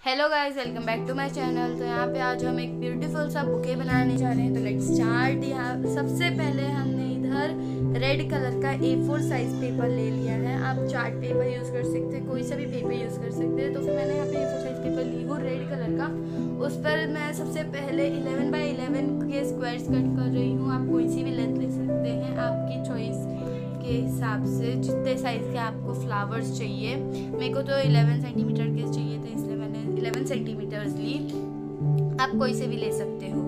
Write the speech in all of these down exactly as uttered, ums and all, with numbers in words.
Hello guys, welcome back to my channel. तो यहाँ पे आज हम एक ब्यूटीफुल सा बुके बनाने जा रहे हैं। तो लेट्स स्टार्ट। यहाँ सबसे पहले हमने इधर रेड कलर का ए फोर साइज पेपर ले लिया है। आप चार्ट पेपर यूज़ कर सकते हैं, कोई सा भी पेपर यूज़ कर सकते हैं। तो फिर मैंने यहाँ पे ए फोर साइज पेपर ली हूँ रेड कलर का। उस पर मैं सबसे पहले इलेवन बाई इलेवन के स्क्वायर्स कट कर रही हूँ। आप कोई सी भी लेंथ ले सकते हैं आपकी चॉइस के हिसाब से, जितने साइज़ के आपको फ्लावर्स चाहिए। मेरे को तो इलेवन सेंटीमीटर के चाहिए थे, इसलिए मैंने इलेवन सेंटीमीटर्स ली। आप कोई से भी ले सकते हो।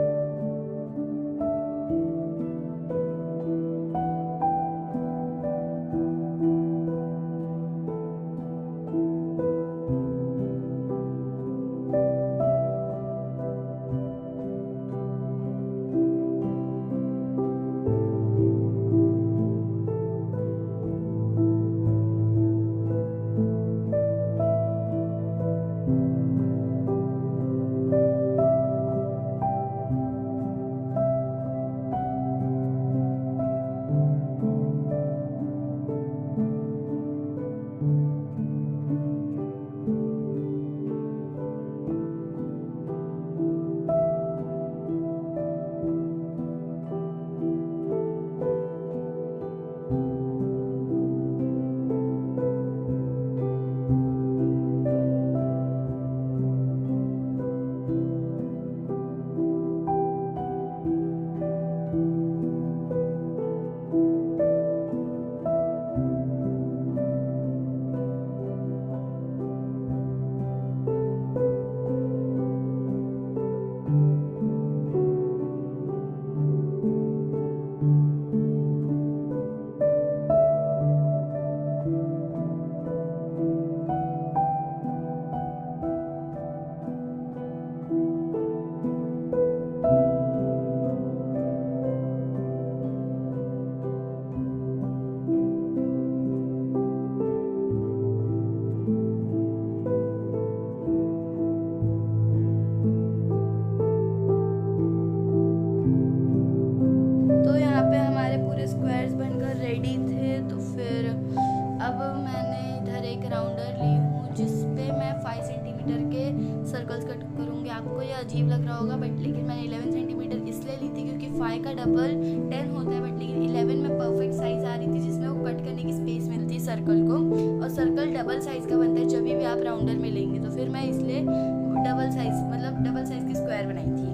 रेडी थे। तो फिर अब मैंने इधर एक राउंडर ली हूँ जिस पे मैं फाइव सेंटीमीटर के सर्कल्स कट करूँगी। आपको ये अजीब लग रहा होगा, बट लेकिन मैंने इलेवन सेंटीमीटर इसलिए ली थी क्योंकि फाइव का डबल टेन होता है, बट लेकिन इलेवन में परफेक्ट साइज़ आ रही थी जिसमें वो कट करने की स्पेस मिलती है सर्कल को। और सर्कल डबल साइज़ का बनता है जब भी आप राउंडर में लेंगे। तो फिर मैं इसलिए डबल साइज़ मतलब डबल साइज़ की स्क्वायर बनाई थी।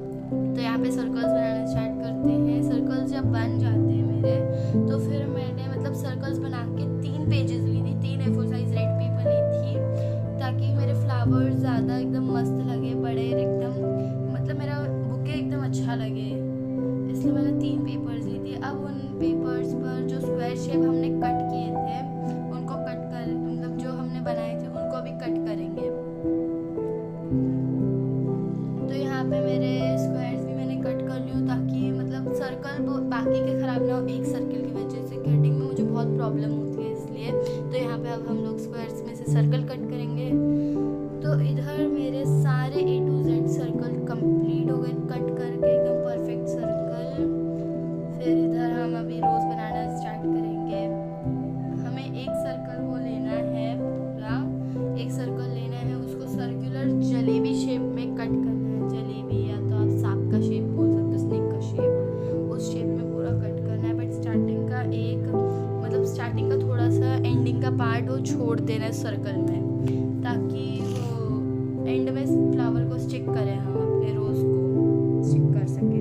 तो यहाँ पे सर्कल्स बनाना स्टार्ट करते हैं। सर्कल्स जब बन जाते हैं मेरे, तो फिर मैंने मतलब सर्कल्स बना के तीन पेजेस ली थी, तीन A four size red paper ली थी, ताकि मेरे फ्लावर्स ज़्यादा एकदम मस्त लगे, बड़े एकदम, मतलब मेरा बुके एकदम अच्छा लगे, इसलिए मैंने तीन पेपर्स ली थी। अब उन पेपर्स पर जो स्क्वायर शेप हमने कट किए थे उनको कट कर मतलब जो हमने बनाए थे उनको अभी कट करेंगे। तो यहाँ पे मेरे स्क्वायर्स भी मैंने कट कर लियो ताकि मतलब सर्कल बाकी के ख़राब ना हो। एक सर्कल की वजह से कटिंग में मुझे बहुत प्रॉब्लम होती है, इसलिए तो यहाँ पे अब हम लोग स्क्वायर्स में से सर्कल कट करेंगे। तो इधर मेरे सारे A to Z circle complete हो गए कट करके, एकदम परफेक्ट सर्कल। फिर इधर हम अभी रोज़ बनाना स्टार्ट करेंगे। हमें एक सर्कल वो लेना है, पूरा एक सर्कल लेना है, उसको सर्कुलर जलेबी शेप में कट करना है। जलेबी या तो आप सांप का शेप बोल सकते हो, स्नेक का शेप, उस शेप में पूरा कट करना है। बट स्टार्टिंग का एक मतलब स्टार्टिंग का थोड़ा सा एंडिंग का पार्ट वो छोड़ देना है सर्कल में, ताकि वो एंड में फ्लावर को स्टिक करें, हम अपने रोज़ को स्टिक कर सकें।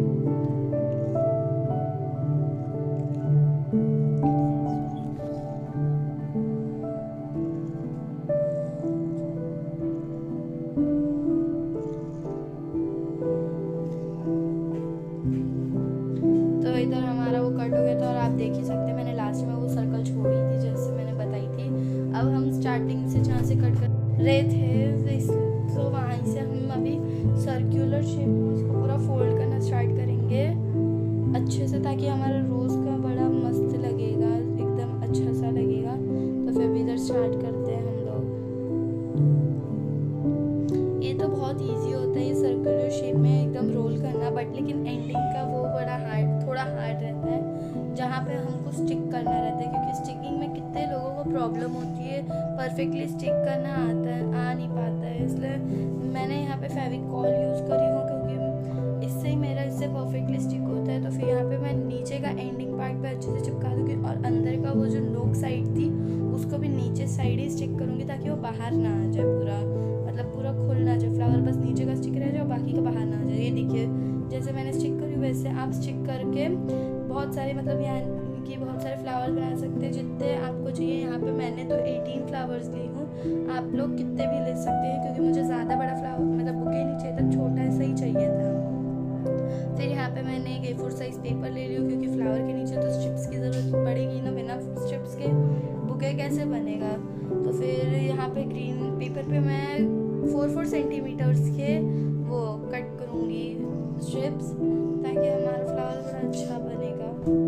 तो इधर हमारा वो कट हो गया था और आप देख ही सकते हैं मैंने लास्ट में वो सर्कल छोड़ी थी जैसे मैंने बताई थी। अब हम स्टार्टिंग से जहाँ से कट कर रहे थे तो वहाँ से हम अभी सर्कुलर शेप में इसको पूरा फोल्ड करना स्टार्ट करेंगे अच्छे से, ताकि हमारा रोज़ का बड़ा मस्त लगेगा, एकदम अच्छा सा लगेगा। तो फिर इधर स्टार्ट करते हैं हम लोग। ये तो बहुत ईजी होता है ये सर्कुलर शेप में एकदम रोल करना, बट लेकिन एंडिंग का वो बड़ा हार्ड थोड़ा हार्ड रहता है जहाँ पे हमको स्टिक करना रहता है, क्योंकि स्टिकिंग में कितने लोगों को प्रॉब्लम होती है, परफेक्टली स्टिक करना आता है आ नहीं पाता है, इसलिए फेविकॉल यूज़ करी हूँ, क्योंकि इससे ही मेरा इससे परफेक्टली स्टिक होता है। तो फिर यहाँ पे मैं नीचे का एंडिंग पार्ट पे अच्छे से चिपका दूँगी और अंदर का वो जो नोक साइड थी उसको भी नीचे साइड ही स्टिक करूँगी, ताकि वो बाहर ना आ जाए पूरा, मतलब पूरा खुल ना जाए फ्लावर, बस नीचे का स्टिक रह जाए और बाकी का बाहर ना आ जाए। ये देखिए जैसे मैंने स्टिक करी वैसे आप स्टिक करके बहुत सारे, मतलब यहाँ की बहुत सारे फ्लावर्स बना सकते हैं जितने आपको चाहिए। यहाँ पे मैंने तो अठारह फ्लावर्स ली हूँ, आप लोग कितने भी ले सकते हैं, क्योंकि मुझे ज़्यादा बड़ा फ्लावर मतलब बुके नहीं चाहिए था, छोटा ऐसा ही चाहिए था। फिर यहाँ पे मैंने एक ए फोर साइज पेपर ले लिया, क्योंकि फ्लावर के नीचे तो स्ट्रिप्स की ज़रूरत पड़ेगी ना, बिना स्ट्रिप्स के बुके कैसे बनेगा। तो फिर यहाँ पे ग्रीन पेपर पे मैं फोर फोर सेंटीमीटर्स के वो कट करूँगी स्ट्रिप्स, ताकि हमारा फ्लावर बड़ा अच्छा बनेगा।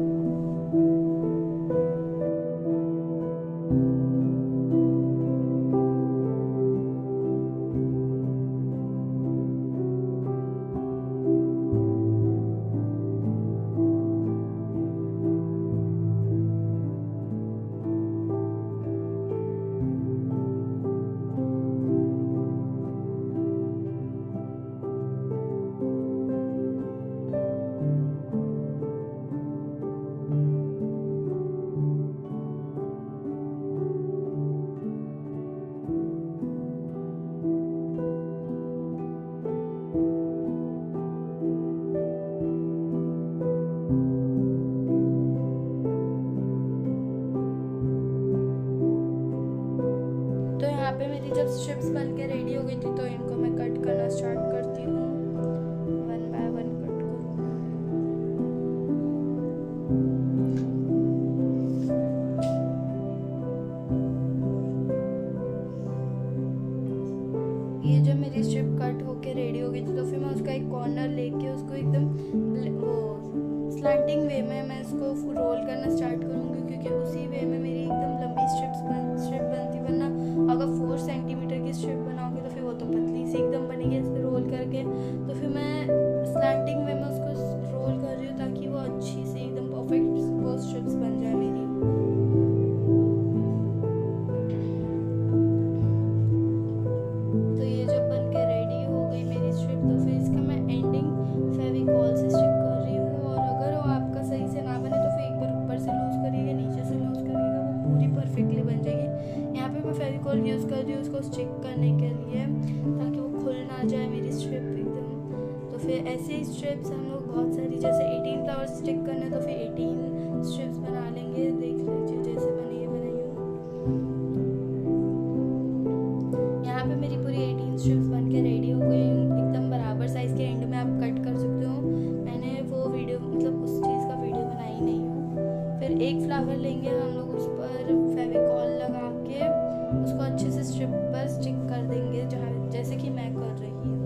यहाँ पे मेरी जब स्ट्रिप्स बन के रेडी हो गई थी तो इनको मैं कट करना स्टार्ट करती हूँ, वन बाय वन कट करूँगी। ये जब मेरी स्ट्रिप कट होके रेडी हो गई थी तो फिर मैं उसका एक कॉर्नर लेके उसको एकदम वो स्लैंटिंग वे में मैं इसको रोल करना स्टार्ट करूँगी, क्योंकि उसी वे में मेरी एकदम लंबी स्ट्रिप्स बन स्ट्रिप बनती, वरना अगर फोर सेंटीमीटर की स्ट्रिप बनाओगे तो फिर वो तो पतली सी एकदम बनेगी ऐसे रोल करके। तो फिर मैं स्लैंटिंग वे में उसको रोल कर रही हूँ ताकि वो अच्छी सी एकदम परफेक्ट वो स्ट्रिप्स बन जाए मेरी। तो ये जब बन के रेडी हो गई मेरी स्ट्रिप तो फिर इसका मैं एंडिंग फेविकॉल से स्टिक कर रही हूँ, और अगर वो आपका सही से ना बने तो फिर एक बार ऊपर से लूज करिएगा, नीचे से लूज करिएगा, वो पूरी परफेक्टली बन जाएगी। यहाँ पे मैं फेविकॉल यूज़ कर रही हूँ उसको स्टिक करने के लिए, ताकि वो खुल ना जाए मेरी स्ट्रिप एकदम। तो फिर ऐसे ही स्ट्रिप्स हम लोग बहुत सारी, जैसे अठारह फ्लावर्स स्टिक करने तो फिर अठारह स्ट्रिप्स बना लेंगे। देख लीजिए जैसे बनी है बनाई हूँ। यहाँ पे मेरी पूरी अठारह स्ट्रिप्स बन के रेडी हो गई एकदम बराबर साइज़ के, एंड में आप कट कर सकते हो। मैंने वो वीडियो मतलब उस चीज़ का वीडियो बनाई नहीं हूँ। फिर एक फ्लावर लेंगे हम लोग, उस पर फेविकॉल लगा के उसको अच्छे से स्ट्रिप पर स्टिक कर देंगे, जहाँ जैसे कि मैं कर रही हूँ।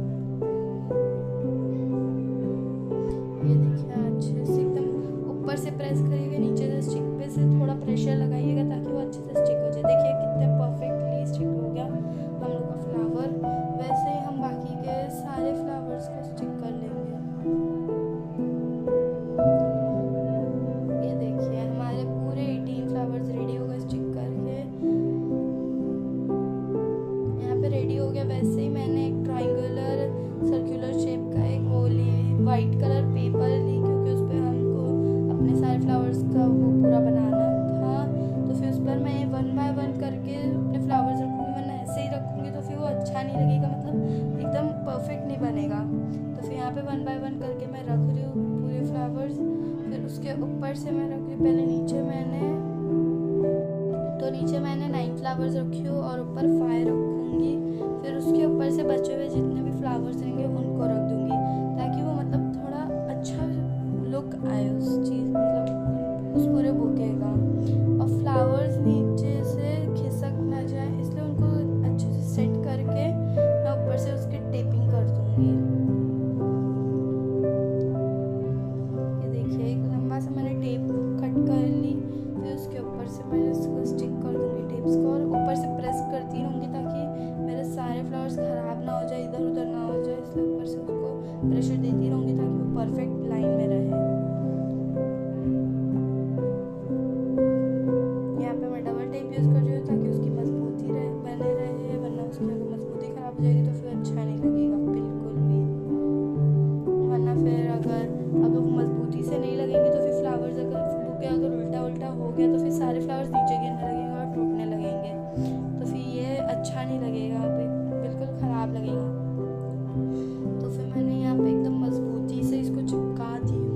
ये देखिए अच्छे से एकदम ऊपर से प्रेस करिएगा, नीचे से स्टिक पे से थोड़ा प्रेशर लगाइएगा ताकि वो अच्छे से स्टिक हो जाए। देखिए कितने परफेक्टली स्टिक हो गया हम लोग का फ्लावर। वैसे ही हम बाकी के सारे फ्लावर्स को स्टिक कर लेंगे। ये देखिए हमारे पूरे अठारह फ्लावर्स रेडी हो गए स्टिक करके, यहाँ पे रेडी हो गया। वैसे ही मैंने एक ट्राइंगुलर सर्कुलर शेप का एक वो ली, वाइट कलर पेपर ली, क्योंकि उस पर हमको अपने सारे फ्लावर्स का वो पूरा बनाना था। तो फिर उस पर मैं वन बाय वन करके अपने फ्लावर्स रखूँगी, वरना ऐसे ही रखूँगी तो फिर वो अच्छा नहीं लगेगा, मतलब एकदम परफेक्ट नहीं बनेगा। तो फिर यहाँ पे वन बाय वन करके मैं रख रही हूँ पूरे फ्लावर्स। फिर उसके ऊपर से मैं रख रही हूँ, पहले नीचे मैंने तो नीचे मैंने नाइन फ्लावर्स रखी हूँ और ऊपर फाइव रखूँगी। फिर उसके ऊपर से बचे हुए जितने भी फ्लावर्स रहेंगे उनको रख दूँगी, ताकि वो मतलब थोड़ा अच्छा लुक आए उस चीज़ मतलब उस पूरे बुके का। और फ्लावर्स नीचे से खिसक ना जाए इसलिए उनको अच्छे से सेट करके मैं ऊपर से उसकी टेपिंग कर दूँगी। ये देखिए एक लंबा सा मैंने टेप कट कर ली, फिर उसके ऊपर से मैं इसको स्टिक कर दूँगी टेप्स को, और ऊपर से प्रेस करती रहूँगी ताकि मेरे सारे फ्लावर्स ख़राब ना हो जाए, इधर उधर ना हो जाए, इसलिए ऊपर से उसको प्रेशर देती रहूँगी ताकि वो परफेक्ट लाइन में रहे। यहाँ पे मैं डबल टेप यूज़ कर रही हूँ ताकि उसकी मजबूती रहे बने रहे, वरना उसकी अगर मजबूती ख़राब हो जाएगी तो फिर अच्छा नहीं लगेगा। अच्छा नहीं लगेगा, बिल्कुल ख़राब लगेगा। तो फिर मैंने यहाँ पे एकदम मजबूती से इसको चिपका दी हूँ।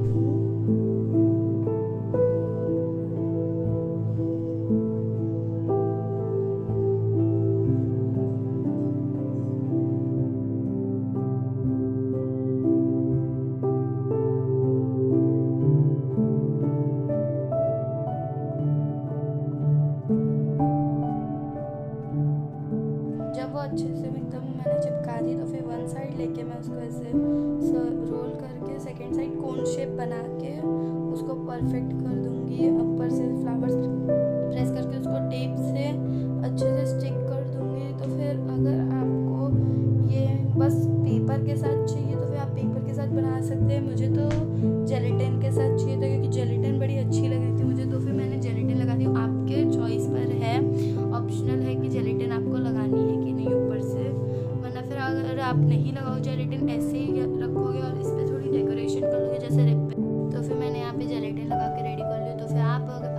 जब वो अच्छे से एकदम मैंने चिपका दी तो फिर वन साइड लेके मैं उसको ऐसे रोल करके सेकंड साइड कोन शेप बना के उसको परफेक्ट कर दूंगी। ऊपर से फ्लावर्स प्रेस करके उसको टेप से अच्छे से स्टिक कर दूंगी। तो फिर अगर आपको ये बस पेपर के साथ चाहिए तो फिर आप पेपर के साथ बना सकते हैं। मुझे तो जेलेटिन के साथ चाहिए था क्योंकि जेलेटिन बड़ी अच्छी लग रही थी मुझे, तो फिर मैंने जेलेटिन लगा दी। आपके चॉइस पर है, ऑप्शनल है कि जेलेटिन आपको लगानी है कि नहीं ऊपर से, वरना फिर अगर आप नहीं लगाओ जेलेटिन ऐसे ही रखोगे और इस पर थोड़ी डेकोरेशन कर लोगे जैसे रिप पे, तो फिर मैंने यहाँ पे जेलेटिन लगा के रेडी कर लिया। तो फिर आप अगर